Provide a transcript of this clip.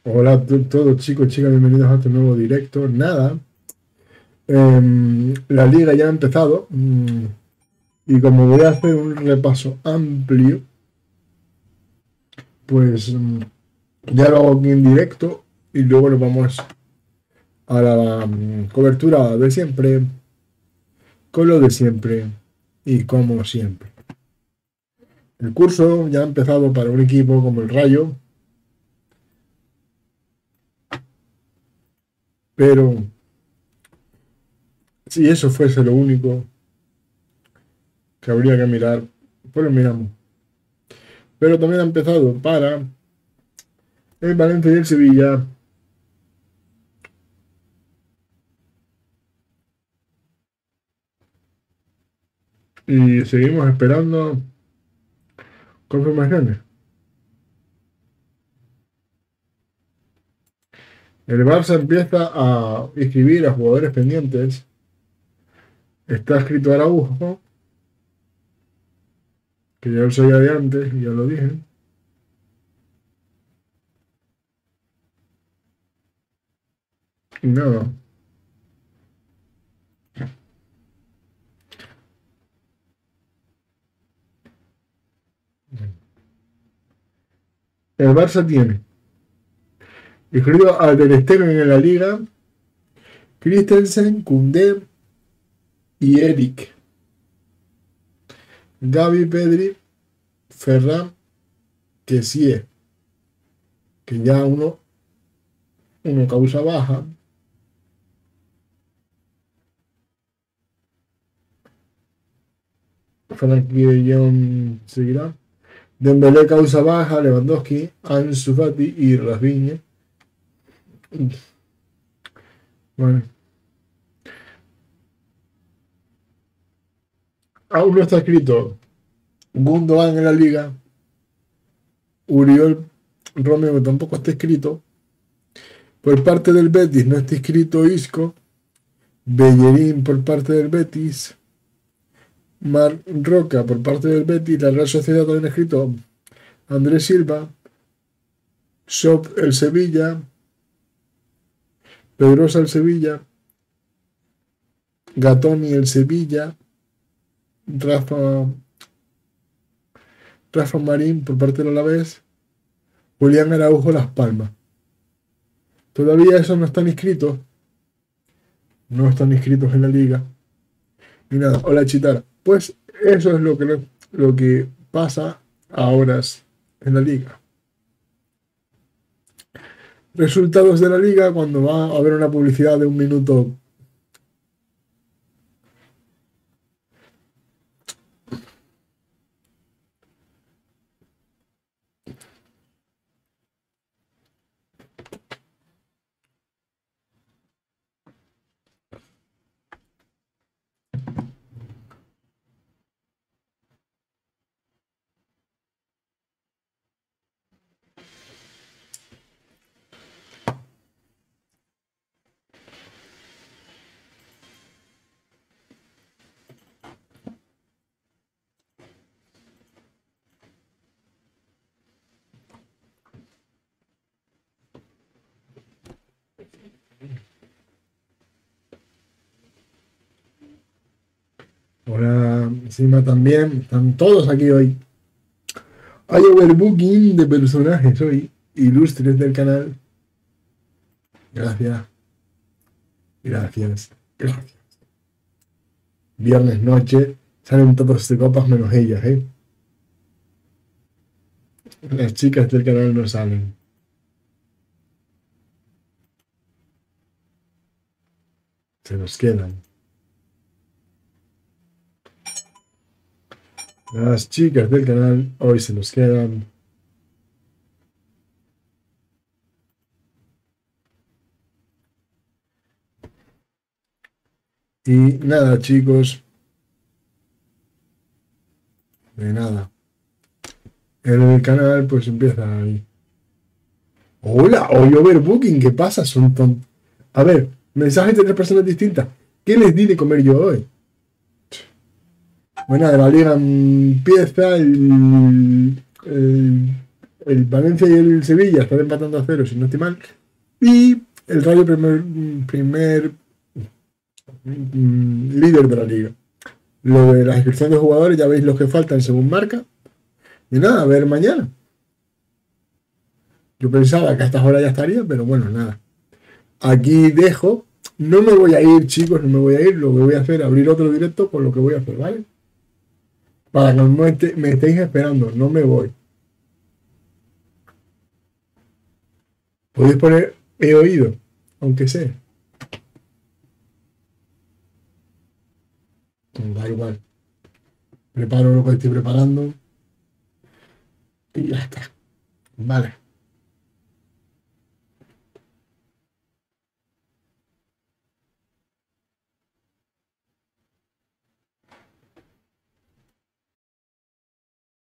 Hola a todos chicos, chicas, bienvenidos a este nuevo directo. Nada, la liga ya ha empezado y como voy a hacer un repaso amplio, pues ya lo hago aquí en directo y luego nos vamos a la cobertura de siempre, con lo de siempre y como siempre. El curso ya ha empezado para un equipo como el Rayo, pero si eso fuese lo único que habría que mirar, pues lo miramos. Pero también ha empezado para el Valencia y el Sevilla. Y seguimos esperando confirmaciones. El Barça empieza a inscribir a jugadores pendientes. Está escrito Araujo, que ya lo sabía de antes, y ya lo dije. Y nada. El Barça tiene inscrito a Ter Stegen en la liga, Christensen, Koundé y Eric. Gavi, Pedri, Ferran, que sí es, que ya uno causa baja. Frankie de Jong seguirá. Dembélé causa baja, Lewandowski, Ansu Fati y Rafinha. Vale. Aún no está escrito Gundogan en la liga. Uriol Romeo tampoco está escrito. Por parte del Betis no está escrito Isco. Bellerín por parte del Betis. Marc Roca por parte del Betis. La Real Sociedad también ha escrito Andrés Silva. Shop el Sevilla. Pedrosa el Sevilla. Gatoni el Sevilla. Rafa, Rafa Marín por parte del Alavés. Julián Araujo Las Palmas. Todavía esos no están inscritos. No están inscritos en la liga. Ni nada. Hola Chitara. Pues eso es lo que pasa ahora en la liga. Resultados de la liga cuando va a haber una publicidad de un minuto. Hola, encima también. Están todos aquí hoy. Hay overbooking de personajes hoy. Ilustres del canal. Gracias. Gracias. Gracias. Viernes noche. Salen todos de copas menos ellas, ¿eh? Las chicas del canal no salen. Se nos quedan. Las chicas del canal hoy se nos quedan. Y nada, chicos. De nada. El canal pues empieza ahí. Hola, hoy overbooking, ¿qué pasa? A ver, mensajes de tres personas distintas. ¿Qué les di de comer yo hoy? Bueno, de la liga empieza el El Valencia y el Sevilla están empatando a cero, si no estoy mal. Y el Rayo primer líder de la liga. Lo de la inscripción de jugadores, ya veis los que faltan según marca. Y nada, a ver mañana. Yo pensaba que a estas horas ya estaría, pero bueno, nada. Aquí dejo. No me voy a ir, chicos, no me voy a ir. Lo que voy a hacer es abrir otro directo con lo que voy a hacer, ¿vale? Para que no me estéis esperando, no me voy. Podéis poner he oído, aunque sea. Da igual. Preparo lo que estoy preparando y ya está. Vale.